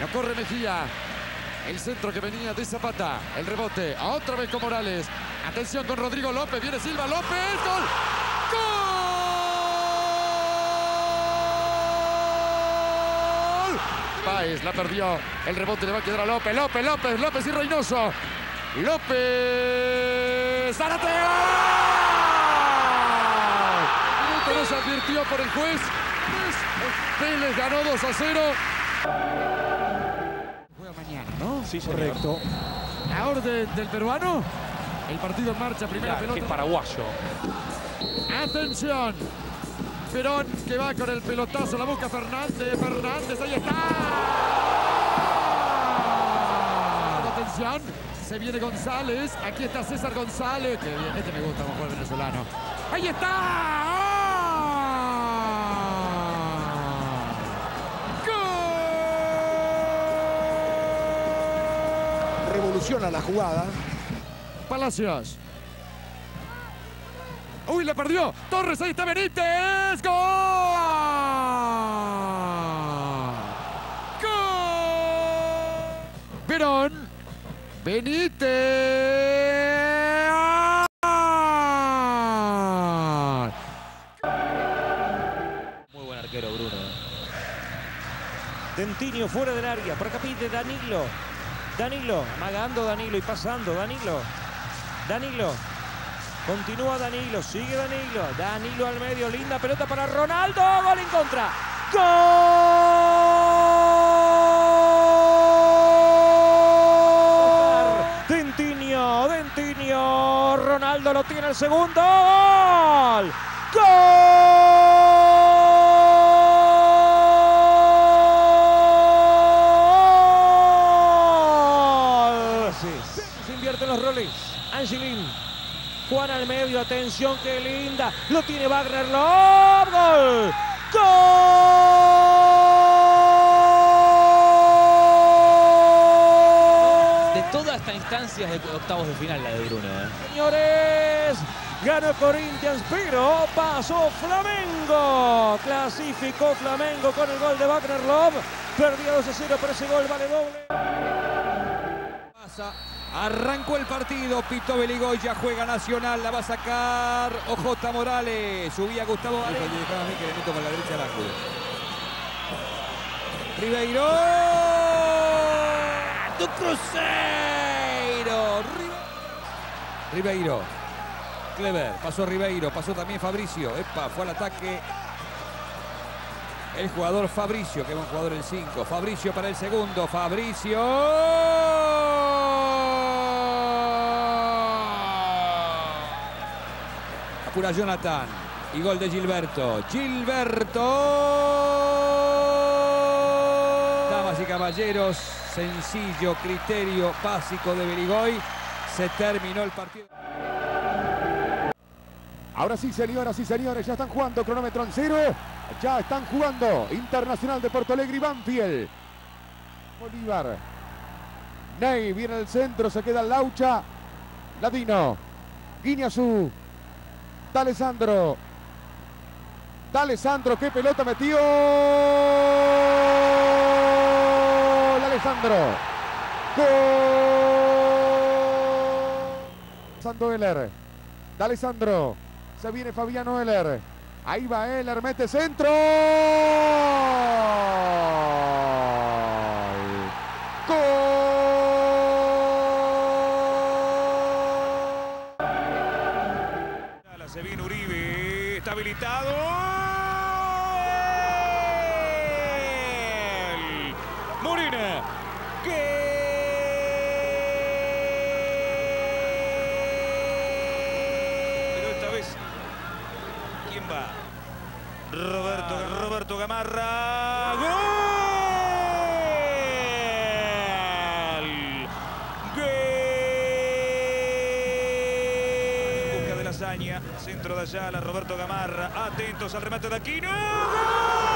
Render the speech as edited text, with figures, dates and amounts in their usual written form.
Lo corre Mejía. El centro que venía de Zapata. El rebote. Otra vez con Morales. Atención con Rodrigo López. Viene Silva López. ¡Gol! ¡Gol! Páez la perdió. El rebote le va a quedar a López. López y Reynoso. López. ¡Zárate! Minuto no se advirtió por el juez. Vélez ganó 2-0. Juega mañana, ¿no? Sí, señor. Correcto. La orden del peruano. El partido en marcha, primera pelota. Qué paraguayo. Atención. Perón que va con el pelotazo, la busca Fernández, ahí está. Atención, se viene González, aquí está César González. Qué bien, este me gusta, mejor venezolano. Ahí está. Revoluciona la jugada. Palacios. ¡Uy, le perdió! ¡Torres, ahí está Benítez! ¡Gol! ¡Gol! Perón. Benítez. Muy buen arquero, Bruno. Dentinho fuera del área. Por acá pide Danilo. Danilo, amagando Danilo y pasando. Danilo. Continúa Danilo, sigue Danilo. Danilo al medio, linda pelota para Ronaldo. Gol en contra. ¡Gol! Dentinho. Ronaldo lo tiene el segundo. ¡Gol! Se invierten los roles. Angelín. Juan al medio, atención, qué linda. Lo tiene Wagner Love. ¡Gol! ¡Gol! De todas estas instancias de octavos de final, la de Bruno. Señores, ganó Corinthians, pero pasó Flamengo. Clasificó Flamengo con el gol de Wagner Love. Perdió 2-0, pero ese gol vale doble. Arrancó el partido, Pito Beligoya, juega Nacional, la va a sacar OJ Morales, subía Gustavo Varela. Dejaba a mí que le meto con la derecha al ángulo. Ribeiro. ¡Tu Cruzeiro! Ribeiro. Clever, pasó Ribeiro, pasó también Fabricio. Epa, fue al ataque el jugador Fabricio, que es un jugador el 5. Fabricio para el segundo, Fabricio. Apura Jonathan y gol de Gilberto. Damas y caballeros, sencillo criterio básico de Beligoy. Se terminó el partido. Ahora sí, señoras y señores, ya están jugando, cronómetro en 0. Ya están jugando Internacional de Porto Alegre y Banfield. Bolívar. Ney viene al centro, se queda Laucha. Ladino. Guiñazú. D'Alessandro, qué pelota metió. D'Alessandro. Gol. Sando Heller. D'Alessandro. Se viene Fabiano Heller. Ahí va Heller, mete centro. Gol. Se viene Uribe, está habilitado. Molina. Pero esta vez, ¿quién va? Roberto Gamarra. ¡Gol! Centro de Ayala, Roberto Gamarra, atentos al remate de Aquino. ¡Gol!